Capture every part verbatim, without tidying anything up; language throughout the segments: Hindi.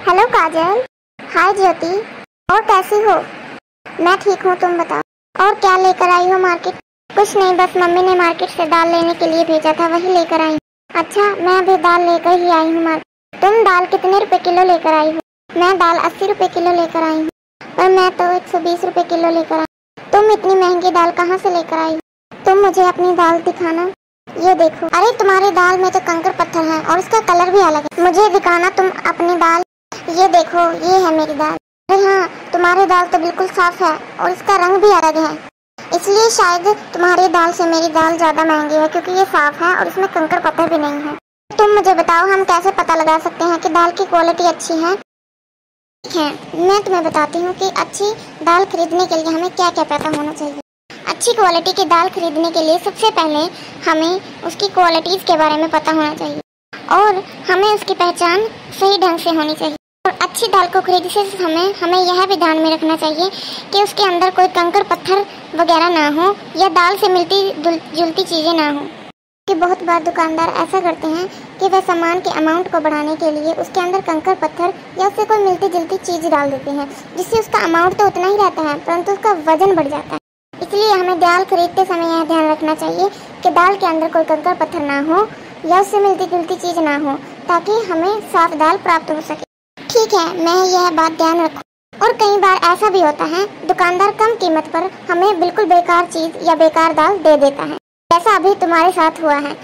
हेलो काजल। हाय ज्योति, और कैसी हो? मैं ठीक हूँ, तुम बताओ। और क्या लेकर आई हो मार्केट? कुछ नहीं, बस मम्मी ने मार्केट से दाल लेने के लिए भेजा था, वही लेकर आई। अच्छा, मैं अभी दाल लेकर ही आई हूँ मार्केट। तुम दाल कितने रुपए किलो लेकर आई हो? मैं दाल अस्सी रुपए किलो लेकर आई हूँ, पर मैं तो एक सौ बीस रुपए किलो लेकर आई। तुम इतनी महंगी दाल कहाँ से लेकर आई? तुम मुझे अपनी दाल दिखाना। ये देखो। अरे तुम्हारी दाल में तो कंकड़ पत्थर है और इसका कलर भी अलग है। मुझे दिखाना तुम अपनी दाल। ये देखो, ये है मेरी दाल। अरे हाँ, तुम्हारी दाल तो बिल्कुल साफ है और इसका रंग भी अलग है, इसलिए शायद तुम्हारी दाल से मेरी दाल ज्यादा महंगी है, क्योंकि ये साफ है और इसमें कंकड़ पत्थर भी नहीं है। तुम मुझे बताओ, हम कैसे पता लगा सकते हैं कि दाल की क्वालिटी अच्छी है? ठीक है, मैं तुम्हें बताती हूँ कि अच्छी दाल खरीदने के लिए हमें क्या क्या पता होना चाहिए। अच्छी क्वालिटी की दाल खरीदने के लिए सबसे पहले हमें उसकी क्वालिटीज के बारे में पता होना चाहिए और हमें उसकी पहचान सही ढंग से होनी चाहिए। और अच्छी दाल को खरीदने से हमें हमें यह भी ध्यान में रखना चाहिए कि उसके अंदर कोई कंकड़ पत्थर वगैरह ना हो या दाल से मिलती जुलती चीज़ें ना हो। कि बहुत बार दुकानदार ऐसा करते हैं कि वह सामान के अमाउंट को बढ़ाने के लिए उसके अंदर कंकड़ पत्थर या उससे कोई मिलती जुलती चीज़ डाल देते हैं, जिससे उसका अमाउंट तो उतना ही रहता है परंतु उसका वजन बढ़ जाता है। इसलिए हमें दाल खरीदते समय यह ध्यान रखना चाहिए कि दाल के अंदर कोई कंकड़ पत्थर ना हो या उससे मिलती जुलती चीज़ ना हो, ताकि हमें साफ दाल प्राप्त हो सके। ठीक है, मैं यह बात ध्यान रखूँ। और कई बार ऐसा भी होता है, दुकानदार कम कीमत पर हमें बिल्कुल बेकार चीज़ या बेकार दाल दे देता है, जैसा अभी तुम्हारे साथ हुआ है।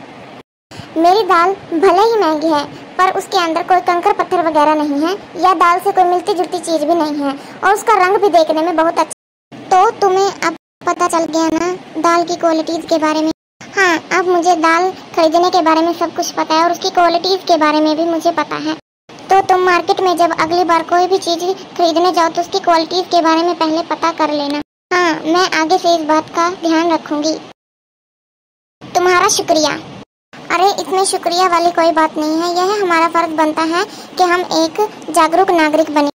मेरी दाल भले ही महंगी है, पर उसके अंदर कोई कंकड़ पत्थर वगैरह नहीं है या दाल से कोई मिलती जुलती चीज़ भी नहीं है और उसका रंग भी देखने में बहुत अच्छा। तो तुम्हें अब पता चल गया ना दाल की क्वालिटीज़ के बारे में? हाँ, अब मुझे दाल खरीदने के बारे में सब कुछ पता है और उसकी क्वालिटीज़ के बारे में भी मुझे पता है। तो तुम मार्केट में जब अगली बार कोई भी चीज़ खरीदने जाओ तो उसकी क्वालिटीज़ के बारे में पहले पता कर लेना। हाँ, मैं आगे से इस बात का ध्यान रखूंगी। तुम्हारा शुक्रिया। अरे इसमें शुक्रिया वाली कोई बात नहीं है, यह हमारा फर्ज बनता है कि हम एक जागरूक नागरिक बने।